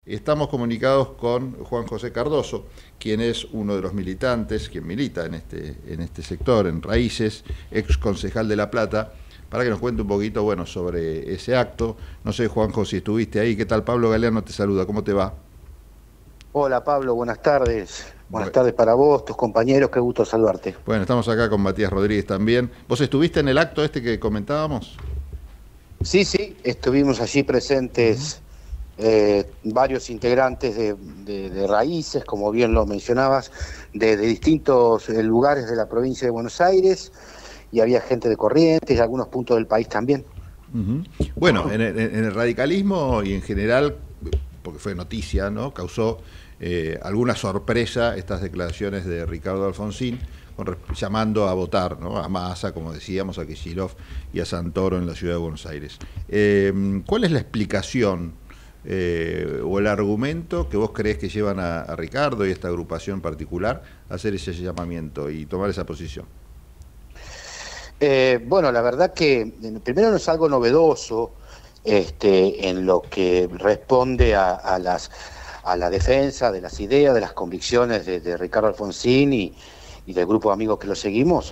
Estamos comunicados con Juan José Cardoso, quien es uno de los militantes, quien milita en este sector, en Raíces, ex concejal de La Plata, para que nos cuente un poquito, bueno, sobre ese acto. No sé, Juanjo, si estuviste ahí. ¿Qué tal? Pablo Galeano te saluda. ¿Cómo te va? Hola Pablo, buenas tardes. Buenas Bueno, tardes para vos, tus compañeros, qué gusto saludarte. bueno, estamos acá con Matías Rodríguez también. ¿Vos estuviste en el acto este que comentábamos? Sí, sí, estuvimos allí presentes varios integrantes de Raíces, como bien lo mencionabas, de distintos lugares de la provincia de Buenos Aires, y había gente de Corrientes y algunos puntos del país también. Uh-huh. Bueno, en el radicalismo y en general, porque fue noticia, ¿no? Causó alguna sorpresa estas declaraciones de Ricardo Alfonsín llamando a votar, ¿no? A Massa, como decíamos, a Kicillof y a Santoro en la ciudad de Buenos Aires. ¿Cuál es la explicación o el argumento que vos creés que llevan a Ricardo y a esta agrupación particular a hacer ese llamamiento y tomar esa posición? Bueno, la verdad que primero no es algo novedoso en lo que responde a la defensa de las ideas, de las convicciones de Ricardo Alfonsín y del grupo de amigos que lo seguimos,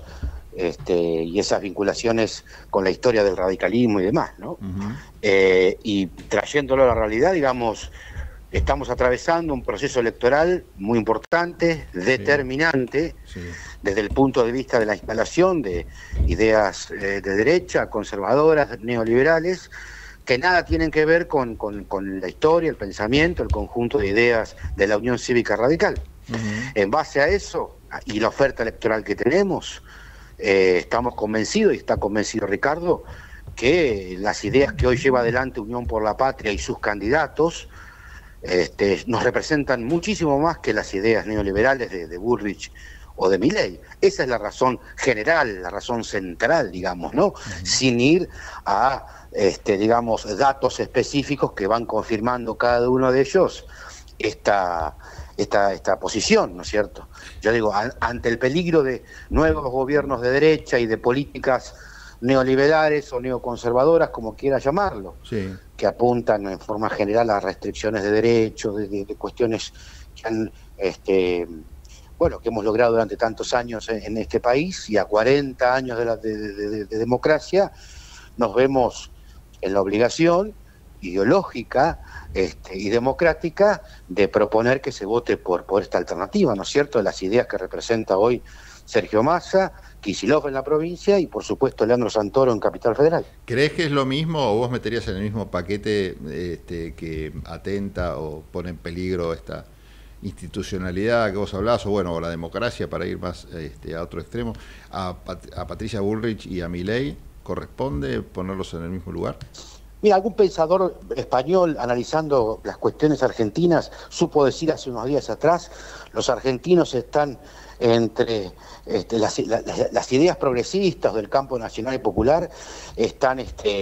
y esas vinculaciones con la historia del radicalismo y demás, ¿no? Uh-huh. Y trayéndolo a la realidad, digamos, estamos atravesando un proceso electoral muy importante, determinante, sí. desde el punto de vista de la instalación de ideas de derecha, conservadoras, neoliberales, que nada tienen que ver con la historia, el pensamiento, el conjunto de ideas de la Unión Cívica Radical. Uh-huh. En base a eso y la oferta electoral que tenemos, estamos convencidos, y está convencido Ricardo, que las ideas que hoy lleva adelante Unión por la Patria y sus candidatos nos representan muchísimo más que las ideas neoliberales de Bullrich o de Milei. Esa es la razón general, la razón central, digamos, ¿no? Uh-huh. Sin ir a, digamos, datos específicos que van confirmando cada uno de ellos esta posición, ¿no es cierto? Yo digo, ante el peligro de nuevos gobiernos de derecha y de políticas neoliberales o neoconservadoras, como quiera llamarlo, Sí. que apuntan en forma general a restricciones de derechos, de cuestiones que han, bueno, que hemos logrado durante tantos años en este país, y a 40 años de democracia, nos vemos en la obligación ideológica y democrática de proponer que se vote por esta alternativa, ¿no es cierto?, de las ideas que representa hoy Sergio Massa, Kicillof en la provincia y por supuesto Leandro Santoro en Capital Federal. ¿Crees que es lo mismo o vos meterías en el mismo paquete que atenta o pone en peligro esta institucionalidad que vos hablás, o bueno, o la democracia, para ir más a otro extremo, a Patricia Bullrich y a Milei? ¿Corresponde ponerlos en el mismo lugar? Mira, algún pensador español analizando las cuestiones argentinas supo decir hace unos días atrás: los argentinos están entre las ideas progresistas del campo nacional y popular, están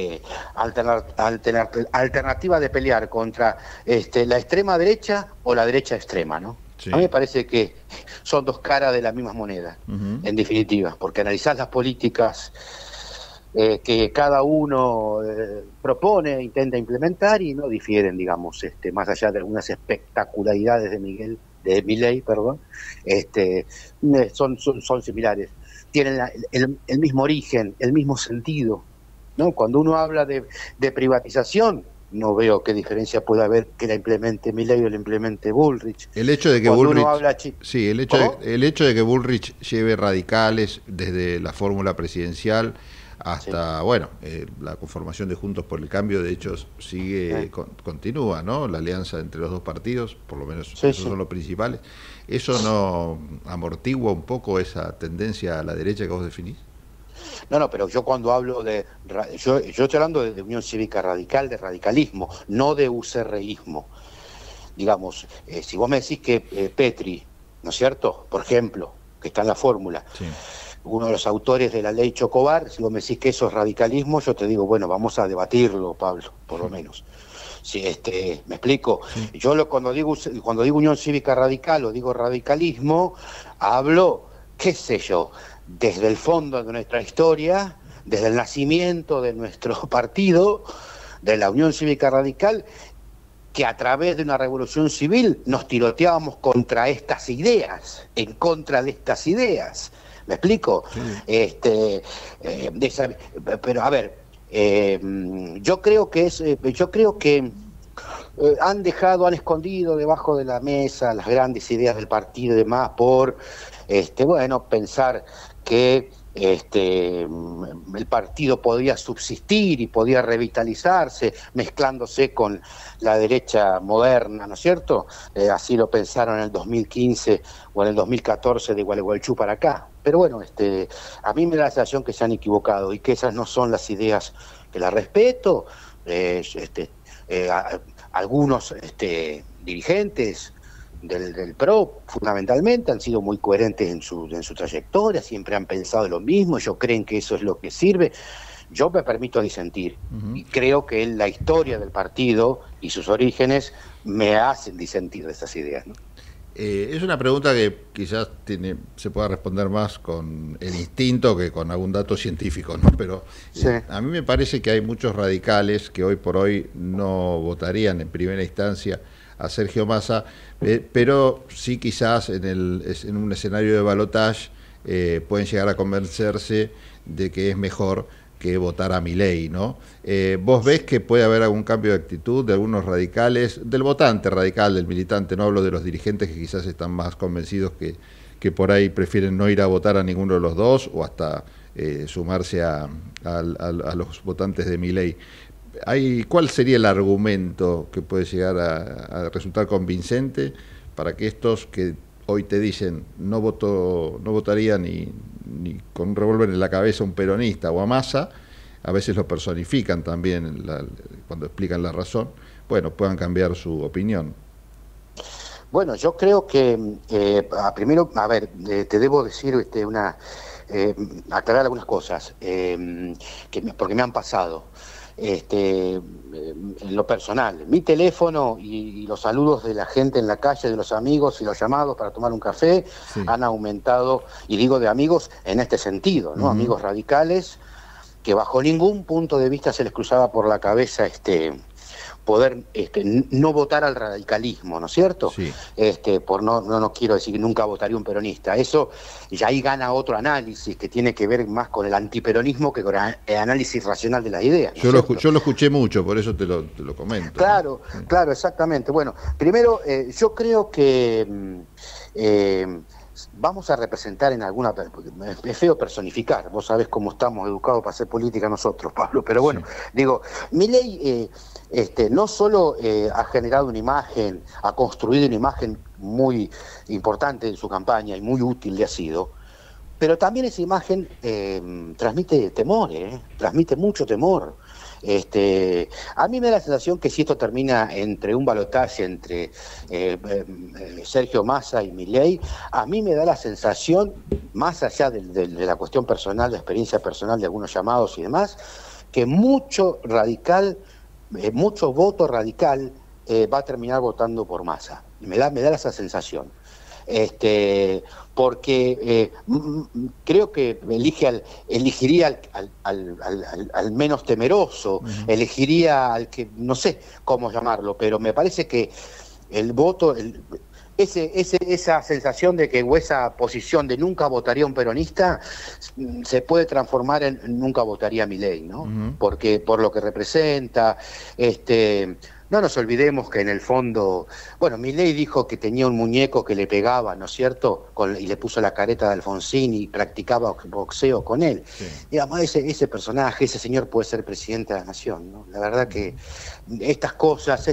alternativa de pelear contra la extrema derecha o la derecha extrema, ¿no? Sí. A mí me parece que son dos caras de la misma moneda, uh-huh, en definitiva, porque analizás las políticas que cada uno propone, intenta implementar, y no difieren, digamos, más allá de algunas espectacularidades de Milei, perdón, son similares. Tienen el mismo origen, el mismo sentido, ¿no? Cuando uno habla de privatización, no veo qué diferencia puede haber que la implemente Milei o la implemente Bullrich. El hecho de que cuando Bullrich, uno habla sí, el hecho de que Bullrich lleve radicales desde la fórmula presidencial hasta, sí, bueno, la conformación de Juntos por el Cambio, de hecho, sigue, continúa, ¿no? La alianza entre los dos partidos, por lo menos sí, esos son los principales. ¿Eso no amortigua un poco esa tendencia a la derecha que vos definís? No, pero yo cuando hablo yo estoy hablando de Unión Cívica Radical, de radicalismo, no de UCRismo. Digamos, si vos me decís que Petri, ¿no es cierto?, por ejemplo, que está en la fórmula, sí, uno de los autores de la ley Chocobar, si vos me decís que eso es radicalismo, yo te digo, bueno, vamos a debatirlo, Pablo, por lo menos. Sí, ¿me explico? Sí. Yo cuando digo Unión Cívica Radical o digo radicalismo, hablo, qué sé yo, desde el fondo de nuestra historia, desde el nacimiento de nuestro partido, de la Unión Cívica Radical, que a través de una revolución civil nos tiroteábamos contra estas ideas, en contra de estas ideas. ¿Me explico? Sí. Pero a ver, yo creo que han escondido debajo de la mesa las grandes ideas del partido y demás por, pensar que el partido podía subsistir y podía revitalizarse mezclándose con la derecha moderna, ¿no es cierto? Así lo pensaron en el 2015 o en el 2014 de Gualeguaychú para acá. Pero bueno, a mí me da la sensación que se han equivocado y que esas no son las ideas, que las respeto. Algunos dirigentes del PRO, fundamentalmente, han sido muy coherentes en su trayectoria, siempre han pensado lo mismo, ellos creen que eso es lo que sirve. Yo me permito disentir, y creo que la historia del partido y sus orígenes me hacen disentir de esas ideas, ¿no? Es una pregunta que quizás se pueda responder más con el instinto que con algún dato científico, ¿no? Pero sí. A mí me parece que hay muchos radicales que hoy por hoy no votarían en primera instancia a Sergio Massa, pero sí quizás en un escenario de balotaje pueden llegar a convencerse de que es mejor que votar a Milei, ¿no? ¿Vos ves que puede haber algún cambio de actitud de algunos radicales, del votante radical, del militante? No hablo de los dirigentes que quizás están más convencidos que por ahí prefieren no ir a votar a ninguno de los dos o hasta sumarse a los votantes de Milei. ¿Cuál sería el argumento que puede llegar a resultar convincente para que estos que hoy te dicen no votaría ni con un revólver en la cabeza a un peronista o a Massa, a veces lo personifican también cuando explican la razón, bueno, puedan cambiar su opinión? Bueno, yo creo que primero, te debo decir aclarar algunas cosas porque me han pasado. En lo personal, mi teléfono y los saludos de la gente en la calle, de los amigos y los llamados para tomar un café, sí, han aumentado, y digo de amigos en este sentido, ¿no? Amigos radicales que bajo ningún punto de vista se les cruzaba por la cabeza poder no votar al radicalismo, ¿no es cierto? Sí. No quiero decir que nunca votaría un peronista. Eso ya ahí gana otro análisis que tiene que ver más con el antiperonismo que con el análisis racional de las ideas, ¿no? Yo lo escuché mucho, por eso te lo comento. Claro, ¿no? Claro, exactamente. Bueno, primero, yo creo que vamos a representar en alguna... Es feo personificar, vos sabés cómo estamos educados para hacer política nosotros, Pablo, pero bueno, sí. Digo, Milei no solo ha generado una imagen, ha construido una imagen muy importante en su campaña y muy útil le ha sido, pero también esa imagen transmite temor, transmite mucho temor. A mí me da la sensación que si esto termina entre un balotaje entre Sergio Massa y Milei, a mí me da la sensación, más allá de la cuestión personal, la experiencia personal de algunos llamados y demás, que mucho voto radical va a terminar votando por Massa. Me da esa sensación. Porque creo que elegiría al menos temeroso, elegiría al que, no sé cómo llamarlo, pero me parece que el voto, esa sensación de que, o esa posición de nunca votaría un peronista, se puede transformar en nunca votaría a Milei, ¿no? Porque por lo que representa, no nos olvidemos que en el fondo, bueno, Milei dijo que tenía un muñeco que le pegaba, ¿no es cierto? Y le puso la careta de Alfonsín y practicaba boxeo con él. Sí. Digamos, ese personaje, ese señor puede ser presidente de la nación, ¿no? La verdad que estas cosas,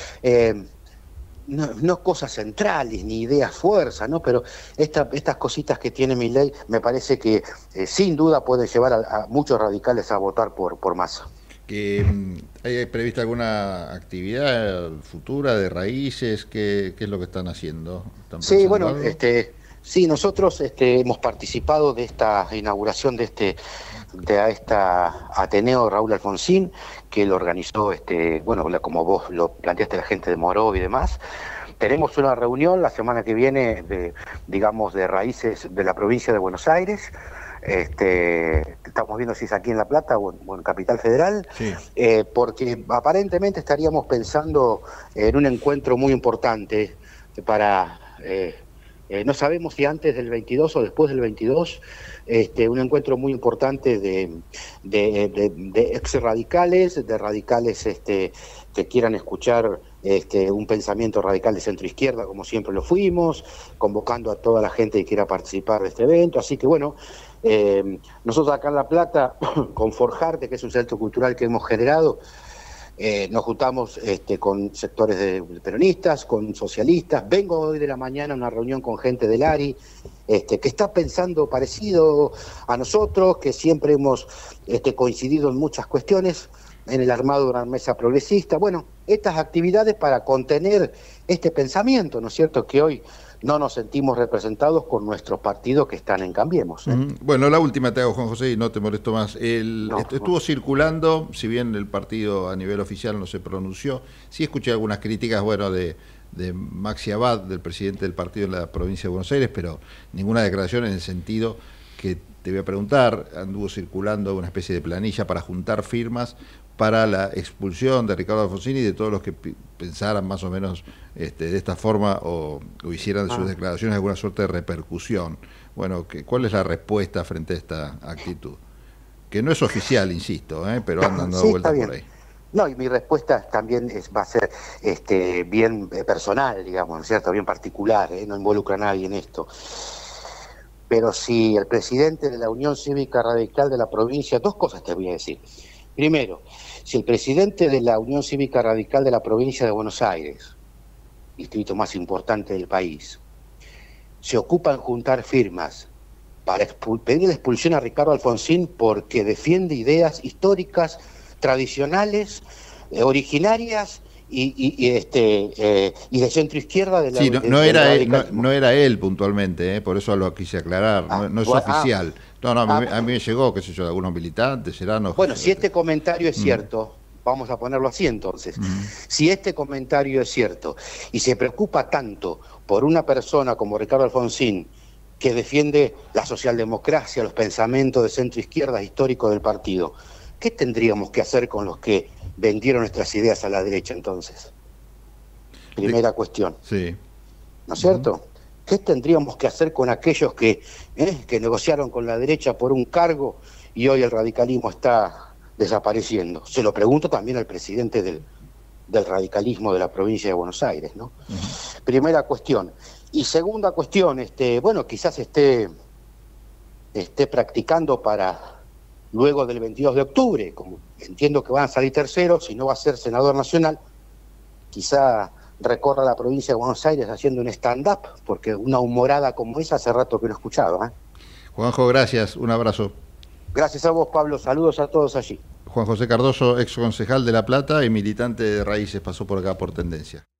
no cosas centrales, ni ideas fuerza, ¿no? Pero estas cositas que tiene Milei, me parece que sin duda pueden llevar a muchos radicales a votar por Massa. ¿Hay prevista alguna actividad futura de raíces? ¿Qué es lo que están haciendo? Sí, bueno, sí, nosotros hemos participado de esta inauguración de esta Ateneo Raúl Alfonsín, que lo organizó, como vos lo planteaste, la gente de Moró y demás. Tenemos una reunión la semana que viene de raíces de la provincia de Buenos Aires. estamos viendo si es aquí en La Plata o en Capital Federal, Sí. porque aparentemente estaríamos pensando en un encuentro muy importante para... no sabemos si antes del 22 o después del 22, un encuentro muy importante de ex radicales, de radicales que quieran escuchar un pensamiento radical de centro izquierda, como siempre lo fuimos, convocando a toda la gente que quiera participar de este evento. Así que bueno, nosotros acá en La Plata, con Forjarte, que es un centro cultural que hemos generado, nos juntamos con sectores de peronistas, con socialistas. Vengo hoy de la mañana a una reunión con gente del ARI, que está pensando parecido a nosotros, que siempre hemos coincidido en muchas cuestiones, en el armado de una mesa progresista. Bueno, estas actividades para contener este pensamiento, ¿no es cierto?, que hoy no nos sentimos representados con nuestros partidos que están en Cambiemos. Bueno, la última te hago, Juan José, y no te molesto más. No, Estuvo circulando, si bien el partido a nivel oficial no se pronunció, sí escuché algunas críticas, bueno, de Maxi Abad, del presidente del partido en la provincia de Buenos Aires, pero ninguna declaración en el sentido que te voy a preguntar. Anduvo circulando una especie de planilla para juntar firmas para la expulsión de Ricardo Alfonsín y de todos los que pensaran más o menos de esta forma o hicieran de sus declaraciones alguna suerte de repercusión. Bueno, ¿cuál es la respuesta frente a esta actitud? Que no es oficial, insisto, pero andan dando vueltas por ahí. No, y mi respuesta también va a ser bien personal, digamos, ¿no es cierto? Bien particular, no involucra a nadie en esto. Pero si el presidente de la Unión Cívica Radical de la provincia, dos cosas te voy a decir. Primero, si el presidente de la Unión Cívica Radical de la provincia de Buenos Aires, distrito más importante del país, se ocupa en juntar firmas para pedir la expulsión a Ricardo Alfonsín porque defiende ideas históricas, tradicionales, originarias y de centro izquierda de la Sí, no era él puntualmente, por eso lo quise aclarar, no es oficial. No, a mí me llegó, qué sé yo, de algunos militantes, serán... Bueno, si este comentario es cierto, vamos a ponerlo así entonces, si este comentario es cierto y se preocupa tanto por una persona como Ricardo Alfonsín, que defiende la socialdemocracia, los pensamientos de centro izquierda históricos del partido, ¿qué tendríamos que hacer con los que vendieron nuestras ideas a la derecha entonces? Primera cuestión. Sí. ¿No es cierto? ¿Qué tendríamos que hacer con aquellos que negociaron con la derecha por un cargo y hoy el radicalismo está desapareciendo? Se lo pregunto también al presidente del radicalismo de la provincia de Buenos Aires, ¿no? Primera cuestión. Y segunda cuestión, bueno, quizás esté practicando para luego del 22 de octubre, como entiendo que van a salir terceros, si no va a ser senador nacional, quizá recorra la provincia de Buenos Aires haciendo un stand-up, porque una humorada como esa hace rato que no he escuchado. Juanjo, gracias, un abrazo. Gracias a vos, Pablo, saludos a todos allí. Juan José Cardoso, ex concejal de La Plata y militante de Raíces, pasó por acá por Tendencia.